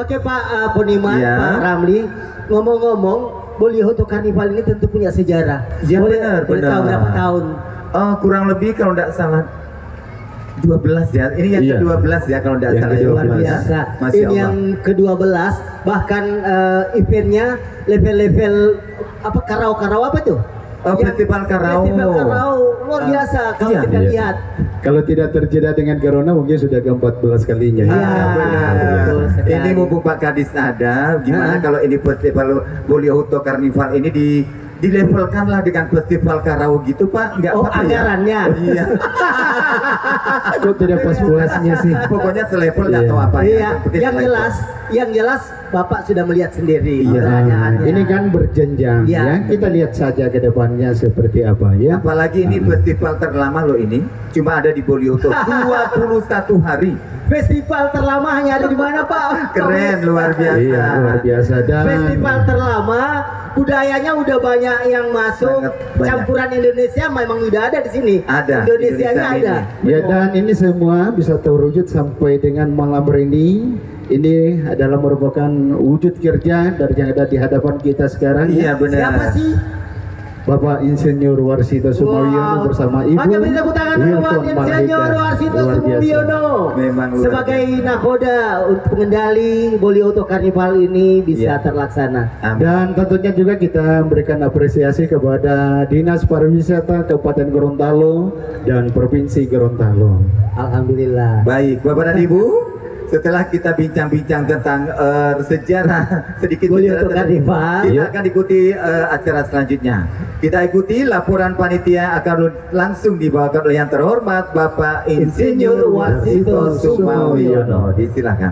Oke Pak Poniman, Ya. Pak Ramli, ngomong-ngomong, Bollywood Karnival ini tentu punya sejarah. Ya, boleh benar. tahu berapa tahun? Kurang lebih kalau tidak salah 12 ya. Ini yang Iya. ke-12 ya kalau tidak Yang salah. ke-12. Luar biasa. Masya Ini Allah. yang ke-12, bahkan eventnya level-level apa karau-karau apa tuh? Festival karau. Festival karau luar biasa kalau iya. kita Iya. lihat. Kalau tidak terjeda dengan corona mungkin sudah ke-14 kalinya. Iya. Ya. Benar. betul sekali. Ini mumpung Pak Kadis ada, gimana kalau ini festival Bollywood Karnival ini dilevelkanlah dengan festival karau gitu Pak? Enggak Oh, apa-apa ya? anggarannya. Iya. Kok tidak pas-puasnya sih? Pokoknya selevel nggak Iya. tahu apa ya. Iya, penting yang selevel. jelas Bapak sudah melihat sendiri Iya. keberadaannya. Ini kan berjenjang Iya. ya. Kita lihat saja ke depannya seperti apa ya. Apalagi ini festival terlama loh ini, cuma ada di Bollywood 21 hari. Festival terlama hanya ada di mana Pak? Keren, luar biasa. Iya, luar biasa dan Festival terlama, budayanya udah banyak yang masuk. Banget, banyak. Campuran Indonesia memang udah ada di sini. Ada, Indonesianya Indonesia ada. ya dan ini semua bisa terwujud sampai dengan malam ini. Ini adalah merupakan wujud kerja dari yang ada di hadapan kita sekarang. Iya ya. benar. Siapa sih? Bapak Insinyur Warsito Sumawiono bersama Ibu Oke, beri tepuk tangan dulu buat Wilton Insinyur Malaika. Warsito Luar biasa. Sumawiono. Memang luar Sebagai nakoda untuk pengendali Bollywood Karnival ini bisa Iya. terlaksana. Amin. Dan tentunya juga kita memberikan apresiasi kepada Dinas Pariwisata Kabupaten Gorontalo dan Provinsi Gorontalo. Alhamdulillah. Baik, Bapak dan Ibu, setelah kita bincang-bincang tentang sejarah sedikit Bollywood sejarah, Karnival. kita akan ikuti acara selanjutnya. Kita ikuti laporan panitia akan langsung dibawakan oleh yang terhormat Bapak Insinyur Warsito Sumawiono. Disilakan.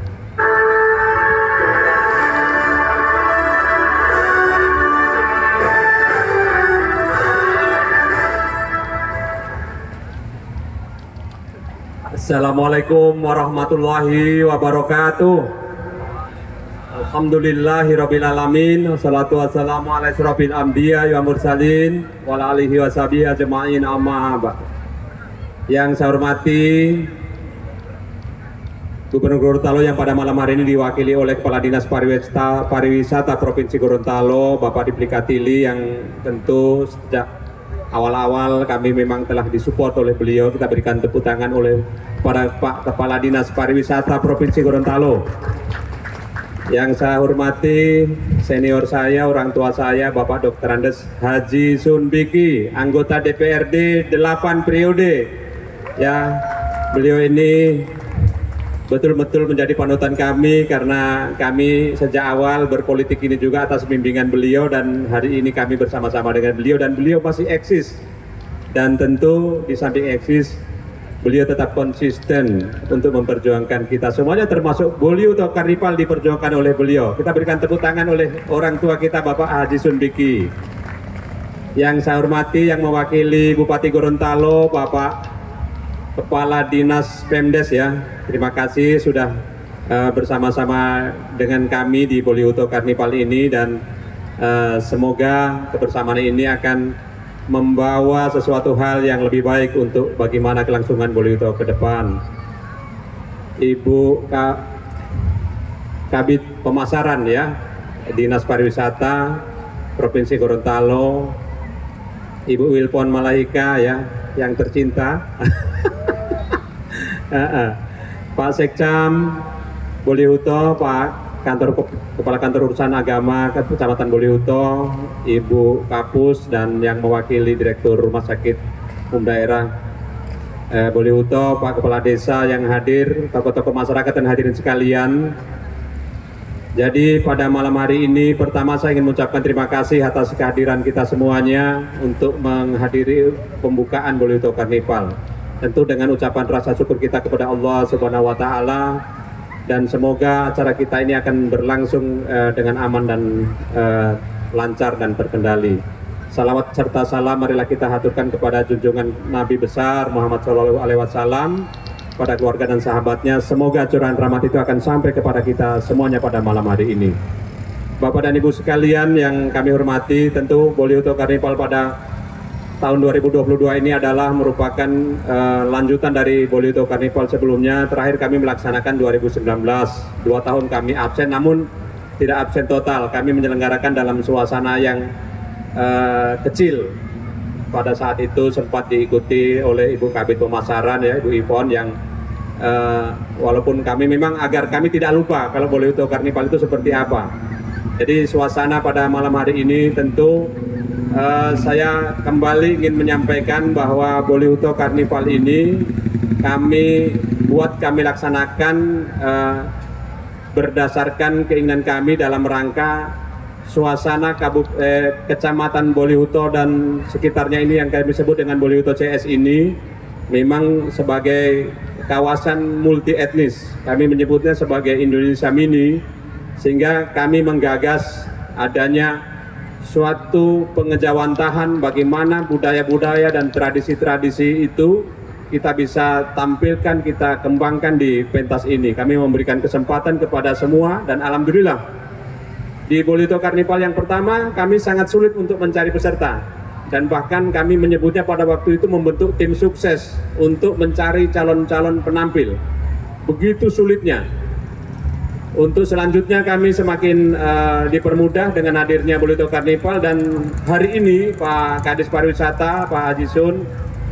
Assalamualaikum warahmatullahi wabarakatuh. Alhamdulillahirabbil alamin. Wassalatu wassalamu ala asyrofil anbiya wa mursalin wa ala alihi washabihi ajma'in amma ba'd. Yang saya hormati Gubernur Gorontalo yang pada malam hari ini diwakili oleh Kepala Dinas Pariwisata Provinsi Gorontalo, Bapak Diplikatili, yang tentu sejak awal-awal kami memang telah disupport oleh beliau. Kita berikan tepuk tangan oleh para Pak Kepala Dinas Pariwisata Provinsi Gorontalo. Yang saya hormati senior saya, orang tua saya, Bapak Dr. Andes Haji Sunbiki, anggota DPRD 8 periode. Ya, beliau ini betul-betul menjadi panutan kami karena kami sejak awal berpolitik ini juga atas bimbingan beliau, dan hari ini kami bersama-sama dengan beliau dan beliau masih eksis. Dan tentu di samping eksis, beliau tetap konsisten untuk memperjuangkan kita semuanya, termasuk Bollywood Karnival diperjuangkan oleh beliau. Kita berikan tepuk tangan oleh orang tua kita Bapak Haji Sunbiki. Yang saya hormati yang mewakili Bupati Gorontalo, Bapak Kepala Dinas Pemdes, ya, terima kasih sudah bersama-sama dengan kami di Bollywood Karnival ini, dan semoga kebersamaan ini akan membawa sesuatu hal yang lebih baik untuk bagaimana kelangsungan Bollywood ke depan. Ibu Kabid Pemasaran, ya, Dinas Pariwisata Provinsi Gorontalo, Ibu Wilton Malaika, ya, yang tercinta. Pak Sekcam Bollywood, Pak Kepala Kantor Urusan Agama Kecamatan Bollywood, Ibu Kapus, dan yang mewakili Direktur Rumah Sakit Umum Daerah Bollywood, Pak Kepala Desa yang hadir, tokoh-tokoh masyarakat dan hadirin sekalian. Jadi pada malam hari ini pertama saya ingin mengucapkan terima kasih atas kehadiran kita semuanya untuk menghadiri pembukaan Bollywood Karnival. Tentu dengan ucapan rasa syukur kita kepada Allah Subhanahu wa Ta'ala, dan semoga acara kita ini akan berlangsung dengan aman dan lancar dan terkendali. Salawat serta salam marilah kita haturkan kepada junjungan Nabi besar Muhammad SAW, pada keluarga dan sahabatnya. Semoga curahan rahmat itu akan sampai kepada kita semuanya pada malam hari ini. Bapak dan Ibu sekalian yang kami hormati, tentu Bollywood Karnival pada tahun 2022 ini adalah merupakan lanjutan dari Boliuto Carnival sebelumnya. Terakhir kami melaksanakan 2019, 2 tahun kami absen, namun tidak absen total. Kami menyelenggarakan dalam suasana yang kecil. Pada saat itu sempat diikuti oleh Ibu Kabid Pemasaran ya, Ibu Ivon, yang walaupun kami memang agar kami tidak lupa kalau Boliuto Carnival itu seperti apa. Jadi suasana pada malam hari ini tentu saya kembali ingin menyampaikan bahwa Boliuto Carnival ini kami laksanakan berdasarkan keinginan kami dalam rangka suasana Kecamatan Boliuto dan sekitarnya ini yang kami sebut dengan Boliuto CS ini memang sebagai kawasan multi etnis. Kami menyebutnya sebagai Indonesia Mini, sehingga kami menggagas adanya suatu pengejawantahan bagaimana budaya-budaya dan tradisi-tradisi itu kita bisa tampilkan, kita kembangkan di pentas ini. Kami memberikan kesempatan kepada semua dan alhamdulillah di Boliuto Carnival yang pertama kami sangat sulit untuk mencari peserta, dan bahkan kami menyebutnya pada waktu itu membentuk tim sukses untuk mencari calon-calon penampil. Begitu sulitnya. Untuk selanjutnya kami semakin dipermudah dengan hadirnya Boliuto Carnival, dan hari ini Pak Kadis Pariwisata, Pak Haji Sun,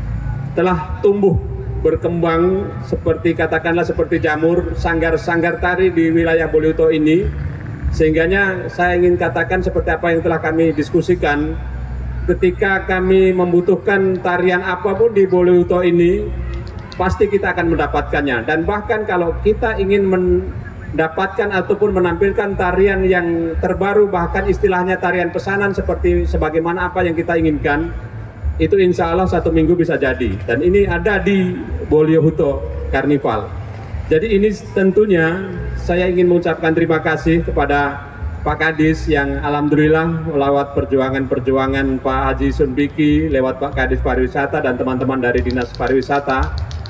telah tumbuh berkembang seperti katakanlah seperti jamur, sanggar-sanggar tari di wilayah Boliuto ini. Sehingganya saya ingin katakan seperti apa yang telah kami diskusikan, ketika kami membutuhkan tarian apapun di Boliuto ini, pasti kita akan mendapatkannya. Dan bahkan kalau kita ingin mendapatkan ataupun menampilkan tarian yang terbaru, bahkan istilahnya tarian pesanan seperti sebagaimana apa yang kita inginkan, itu insya Allah 1 minggu bisa jadi. Dan ini ada di Boliuto Carnival. Jadi ini tentunya saya ingin mengucapkan terima kasih kepada Pak Kadis yang alhamdulillah lewat perjuangan Pak Haji Sun Biki, lewat Pak Kadis Pariwisata dan teman-teman dari Dinas Pariwisata,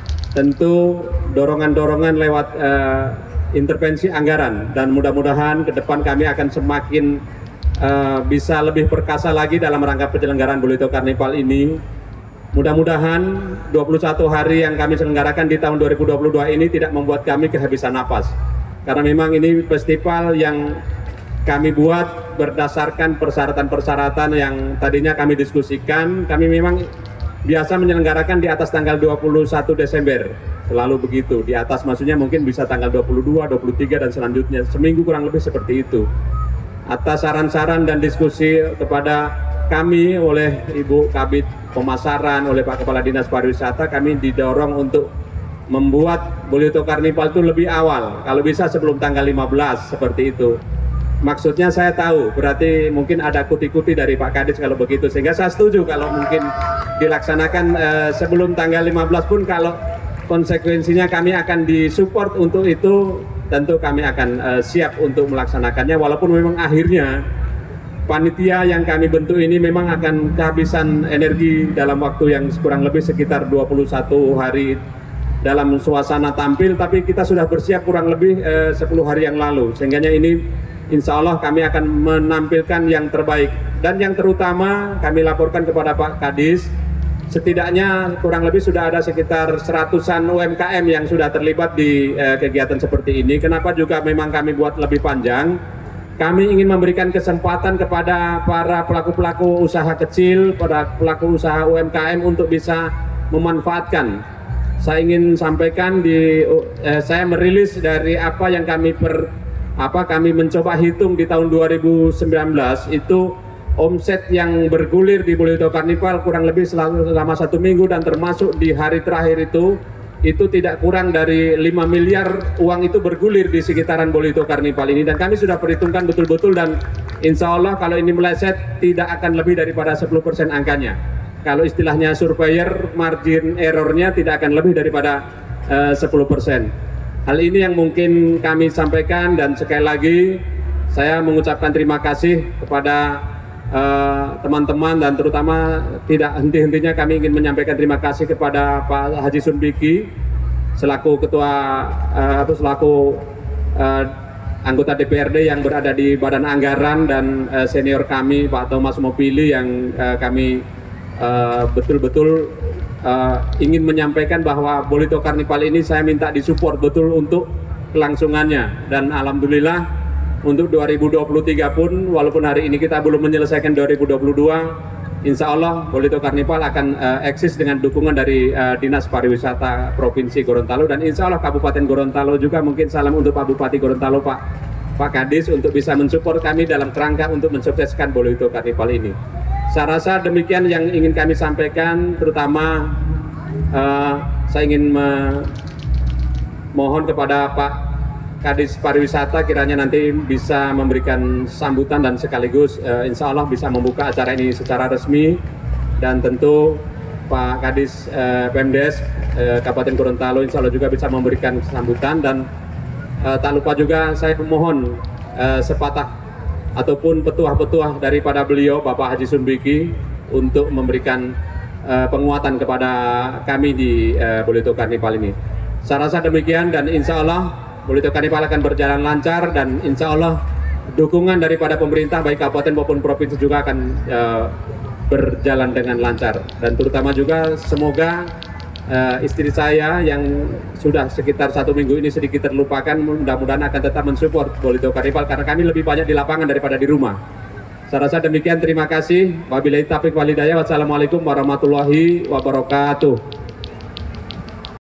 tentu dorongan-dorongan lewat intervensi anggaran, dan mudah-mudahan ke depan kami akan semakin bisa lebih perkasa lagi dalam rangka penyelenggaraan Boliuto Carnival ini. Mudah-mudahan 21 hari yang kami selenggarakan di tahun 2022 ini tidak membuat kami kehabisan napas, karena memang ini festival yang kami buat berdasarkan persyaratan-persyaratan yang tadinya kami diskusikan. Kami memang biasa menyelenggarakan di atas tanggal 21 Desember, selalu begitu. Di atas maksudnya mungkin bisa tanggal 22, 23 dan selanjutnya, seminggu kurang lebih seperti itu. Atas saran-saran dan diskusi kepada kami oleh Ibu Kabid Pemasaran, oleh Pak Kepala Dinas Pariwisata, kami didorong untuk membuat Boliuto Carnival itu lebih awal, kalau bisa sebelum tanggal 15 seperti itu. Maksudnya saya tahu, berarti mungkin ada kuti-kuti dari Pak Kadis kalau begitu, sehingga saya setuju kalau mungkin dilaksanakan sebelum tanggal 15 pun, kalau konsekuensinya kami akan disupport untuk itu, tentu kami akan siap untuk melaksanakannya, walaupun memang akhirnya panitia yang kami bentuk ini memang akan kehabisan energi dalam waktu yang kurang lebih sekitar 21 hari dalam suasana tampil, tapi kita sudah bersiap kurang lebih 10 hari yang lalu, sehingga ini insya Allah kami akan menampilkan yang terbaik. Dan yang terutama kami laporkan kepada Pak Kadis, setidaknya kurang lebih sudah ada sekitar 100-an UMKM yang sudah terlibat di kegiatan seperti ini. Kenapa juga memang kami buat lebih panjang? Kami ingin memberikan kesempatan kepada para pelaku-pelaku usaha kecil, para pelaku usaha UMKM untuk bisa memanfaatkan. Saya ingin sampaikan saya merilis dari apa yang kami mencoba hitung di tahun 2019 itu omset yang bergulir di Boliuto Carnival kurang lebih selama 1 minggu, dan termasuk di hari terakhir itu tidak kurang dari 5 miliar uang itu bergulir di sekitaran Boliuto Carnival ini, dan kami sudah perhitungkan betul-betul, dan insya Allah kalau ini meleset tidak akan lebih daripada 10% angkanya. Kalau istilahnya surveyor, margin errornya tidak akan lebih daripada 10%. Hal ini yang mungkin kami sampaikan, dan sekali lagi saya mengucapkan terima kasih kepada teman-teman, dan terutama tidak henti-hentinya kami ingin menyampaikan terima kasih kepada Pak Haji Sun Biki selaku ketua anggota DPRD yang berada di Badan Anggaran, dan senior kami Pak Thomas Mopili yang kami betul-betul ingin menyampaikan bahwa Bolito Karnival ini saya minta disupport betul untuk kelangsungannya, dan alhamdulillah untuk 2023 pun walaupun hari ini kita belum menyelesaikan 2022, insya Allah Bolito Karnival akan eksis dengan dukungan dari Dinas Pariwisata Provinsi Gorontalo, dan insya Allah Kabupaten Gorontalo juga. Mungkin salam untuk Pak Bupati Gorontalo, Pak Kadis, untuk bisa mensupport kami dalam kerangka untuk mensukseskan Bolito Karnival ini. Saya rasa demikian yang ingin kami sampaikan, terutama saya ingin mohon kepada Pak Kadis Pariwisata kiranya nanti bisa memberikan sambutan dan sekaligus insya Allah bisa membuka acara ini secara resmi, dan tentu Pak Kadis Pemdes Kabupaten Gorontalo insya Allah juga bisa memberikan sambutan, dan tak lupa juga saya memohon sepatah ataupun petuah-petuah daripada beliau Bapak Haji Sunbiki untuk memberikan penguatan kepada kami di Bolito Karnival ini. Saya rasa demikian, dan insya Allah Bolito Karnival akan berjalan lancar, dan insya Allah dukungan daripada pemerintah baik kabupaten maupun provinsi juga akan berjalan dengan lancar, dan terutama juga semoga istri saya yang sudah sekitar 1 minggu ini sedikit terlupakan mudah-mudahan akan tetap mensupport Bolito Karnival, karena kami lebih banyak di lapangan daripada di rumah. Saya rasa demikian, terima kasih. Wabillahi taufiq walhidayah. Wassalamualaikum warahmatullahi wabarakatuh.